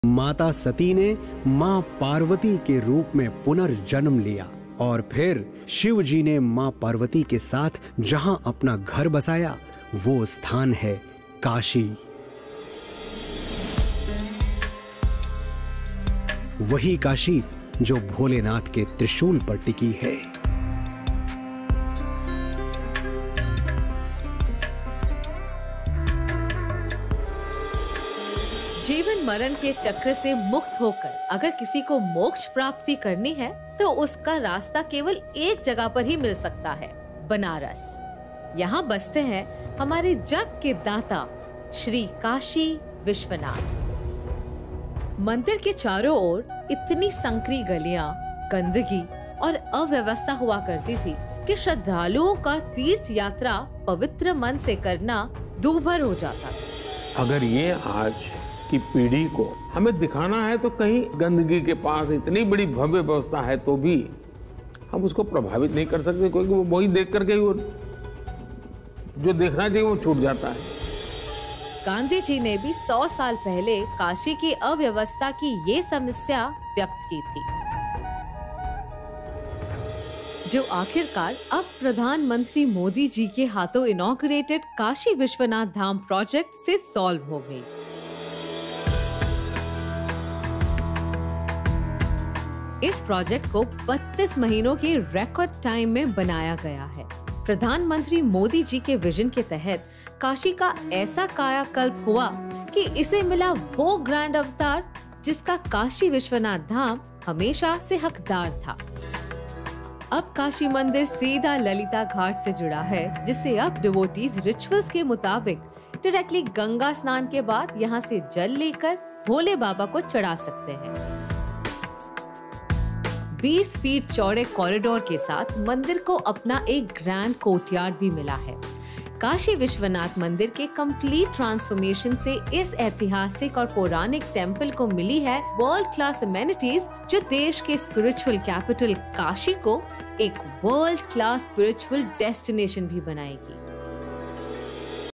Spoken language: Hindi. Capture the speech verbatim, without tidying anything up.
माता सती ने मां पार्वती के रूप में पुनर्जन्म लिया और फिर शिव जी ने मां पार्वती के साथ जहां अपना घर बसाया वो स्थान है काशी। वही काशी जो भोलेनाथ के त्रिशूल पर टिकी है। जीवन मरण के चक्र से मुक्त होकर अगर किसी को मोक्ष प्राप्ति करनी है तो उसका रास्ता केवल एक जगह पर ही मिल सकता है, बनारस। यहाँ बसते हैं हमारे जग के दाता श्री काशी विश्वनाथ। मंदिर के चारों ओर इतनी संकरी गलियां, गंदगी और अव्यवस्था हुआ करती थी कि श्रद्धालुओं का तीर्थ यात्रा पवित्र मन से करना दूभर हो जाता। अगर ये आज की पीढ़ी को हमें दिखाना है तो कहीं गंदगी के पास इतनी बड़ी भव्य व्यवस्था है तो भी हम उसको प्रभावित नहीं कर सकते, क्योंकि वो वही देख करके वो जो देखना चाहिए वो छूट जाता है। गांधी जी ने भी सौ साल पहले काशी की अव्यवस्था की ये समस्या व्यक्त की थी, जो आखिरकार अब प्रधानमंत्री मोदी जी के हाथों इनॉग्रेटेड काशी विश्वनाथ धाम प्रोजेक्ट से सॉल्व हो गई। इस प्रोजेक्ट को बत्तीस महीनों के रिकॉर्ड टाइम में बनाया गया है। प्रधानमंत्री मोदी जी के विजन के तहत काशी का ऐसा कायाकल्प हुआ कि इसे मिला वो ग्रैंड अवतार जिसका काशी विश्वनाथ धाम हमेशा से हकदार था। अब काशी मंदिर सीधा ललिता घाट से जुड़ा है, जिससे अब डिवोटीज रिचुअल्स के मुताबिक डायरेक्टली गंगा स्नान के बाद यहाँ से जल लेकर भोले बाबा को चढ़ा सकते हैं। बीस फीट चौड़े कॉरिडोर के साथ मंदिर को अपना एक ग्रैंड कोर्टयार्ड भी मिला है। काशी विश्वनाथ मंदिर के कंप्लीट ट्रांसफॉर्मेशन से इस ऐतिहासिक और पौराणिक टेम्पल को मिली है वर्ल्ड क्लास अमेनिटीज, जो देश के स्पिरिचुअल कैपिटल काशी को एक वर्ल्ड क्लास स्पिरिचुअल डेस्टिनेशन भी बनाएगी।